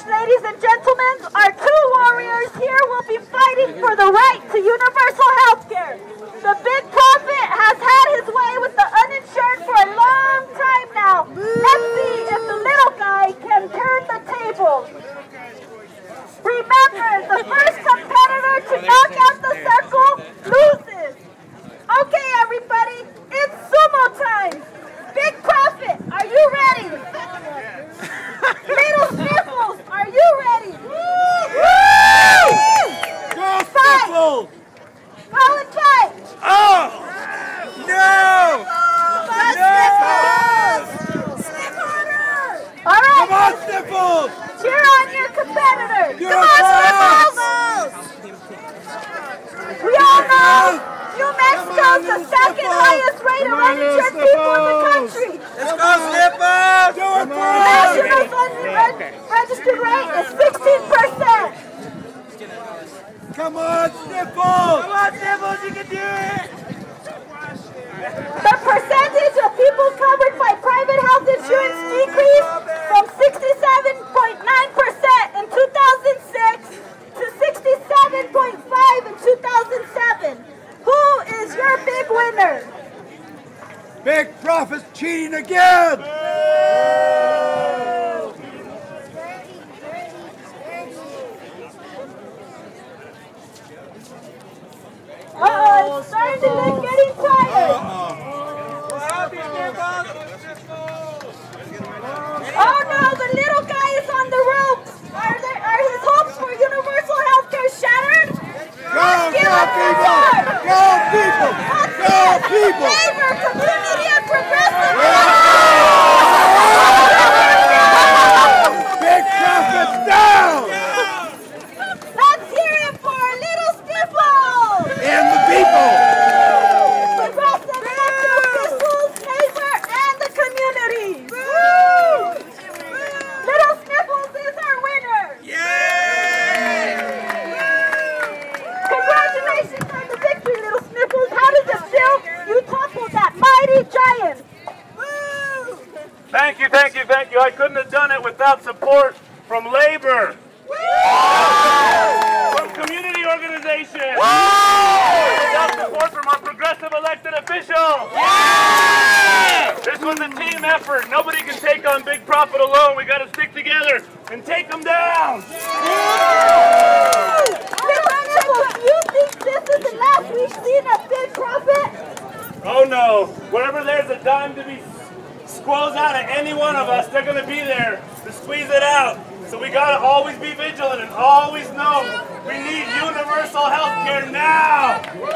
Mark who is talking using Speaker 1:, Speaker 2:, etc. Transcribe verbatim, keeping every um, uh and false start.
Speaker 1: ladies and gentlemen, our two warriors here will be fighting for the right to universal health care. The big prophet has had his way with the uninsured for a long time now. Let's see if the little guy can turn the tables. Remember, the first competitor to knock out the circle loses. Okay, everybody, it's sumo time. Big prophet, are you ready? Little Sniffles, are you ready? Woo!
Speaker 2: Go Sniffles!
Speaker 1: Call it fight!
Speaker 2: Oh! No!
Speaker 1: No! Sniff harder! All right.
Speaker 2: Come on, Sniffles!
Speaker 1: Cheer on your competitor!
Speaker 2: You're
Speaker 1: Come on, Sniffles! We all know New Mexico's the second highest rate of uninsured people in the country.
Speaker 2: Let's go, Sniffles! Do it for us!
Speaker 1: National's unregistered rate is sixteen percent.
Speaker 2: Come on, Sniffles! Come on, Sniffles, you can do it!
Speaker 1: The percentage of people covered by private health insurance decreased from sixty-seven point nine percent in two thousand six to sixty-seven point five percent in two thousand seven. Who is your big winner?
Speaker 2: Big Prophet's cheating again!
Speaker 1: Uh-oh, it's starting to get getting tired. Oh no, the little guy is on the ropes. Are, there, are his hopes for universal health care shattered?
Speaker 2: Go, go, people! Go, people! Go, people!
Speaker 1: Labor, community, and progressive.
Speaker 2: Big Prophet's down!
Speaker 1: Let's hear it for Little Sniffles!
Speaker 2: And the people!
Speaker 1: Progressive elected officials, labor, and the community! Woo! Little Sniffles is our winner!
Speaker 2: Yay!
Speaker 1: Congratulations on the victory, Little Sniffles! How does it feel? You toppled that mighty giant! Woo!
Speaker 3: Thank you, thank you, thank you. I couldn't have done it without support from labor, from community organizations, without support from our progressive elected officials. This was a team effort. Nobody can take on Big Prophet alone. We got to stick together and take them down.
Speaker 1: Little Sniffles, do you think this is the last we've seen of Big Prophet?
Speaker 3: Oh no, wherever there's a dime to be squeezed out of any one of us, they're going to be there to squeeze it out. So we got to always be vigilant and always know we need universal health care now.